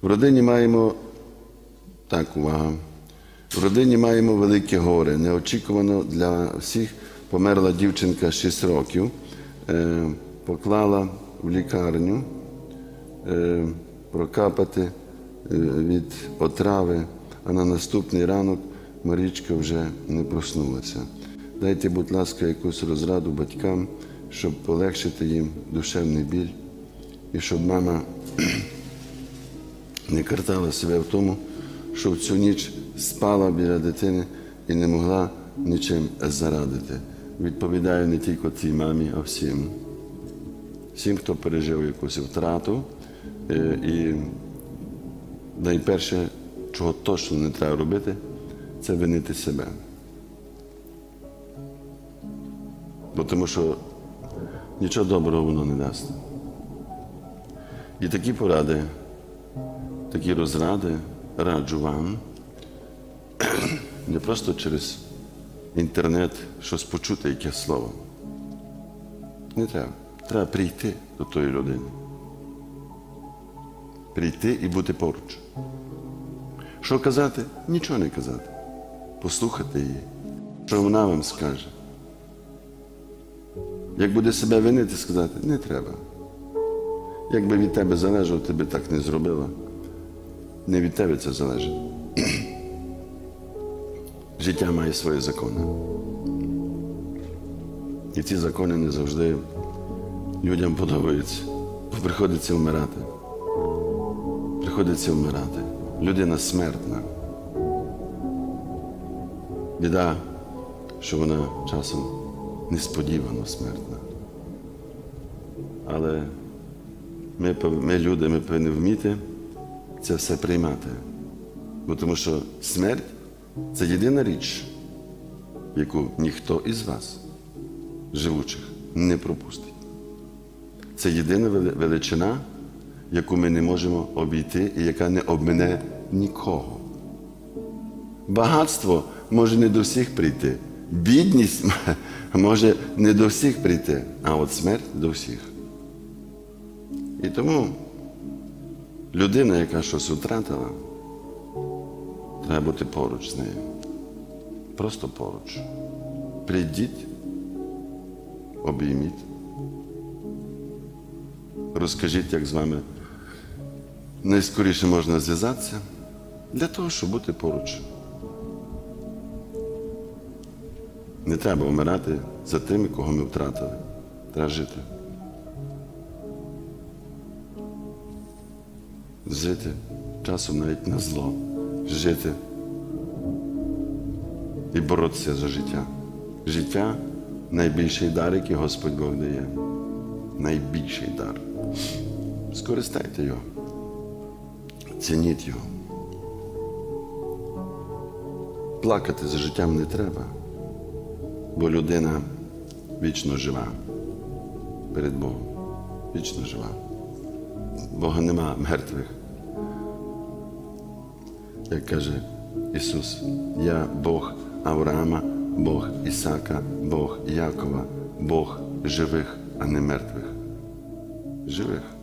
В родині маємо, так, увага, в родині маємо велике горе. Неочікувано для всіх померла дівчинка 6 років, поклала в лікарню, прокапати від отрави, а на наступний ранок Марічка вже не проснулася. Дайте, будь ласка, якусь розраду батькам, щоб полегшити їм душевний біль і щоб мама не картала себе в тому, що в цю ніч спала біля дитини і не могла нічим зарадити. Відповідаю не тільки цій мамі, а всім. Всім, хто пережив якусь втрату. І найперше, чого точно не треба робити, це винити себе. Бо тому що нічого доброго воно не дасть. І такі поради, такі розради раджу вам не просто через інтернет щось почути, яке слово. Не треба. Треба прийти до тої людини. Прийти і бути поруч. Що казати? Нічого не казати. Послухати її. Що вона вам скаже. Як буде себе винити, сказати, не треба. Якби від тебе залежало, ти би так не зробила. Не від тебе це залежить. Життя має свої закони. І ці закони не завжди людям подобаються. Бо приходиться вмирати. Приходиться вмирати. Людина смертна. Біда, що вона часом несподівано смертна. Але ми люди, ми повинні вміти це все приймати. Бо тому що смерть – це єдина річ, яку ніхто із вас, живучих, не пропустить. Це єдина величина, яку ми не можемо обійти і яка не обмине нікого. Багатство може не до всіх прийти. Бідність може не до всіх прийти, а от смерть до всіх. І тому людина, яка щось втратила, треба бути поруч з нею. Просто поруч. Прийдіть, обійміть, розкажіть, як з вами найскоріше можна зв'язатися, для того, щоб бути поруч. Не треба вмирати за тими, кого ми втратили. Треба жити. Жити, часом навіть на зло. Жити і боротися за життя. Життя – найбільший дар, який Господь Бог дає. Найбільший дар. Скористайте його. Цініть його. Плакати за життям не треба, бо людина вічно жива перед Богом. Вічно жива. Бога нема мертвих. Як каже Ісус, я Бог Авраама, Бог Ісака, Бог Якова, Бог живих, а не мертвих. Живих.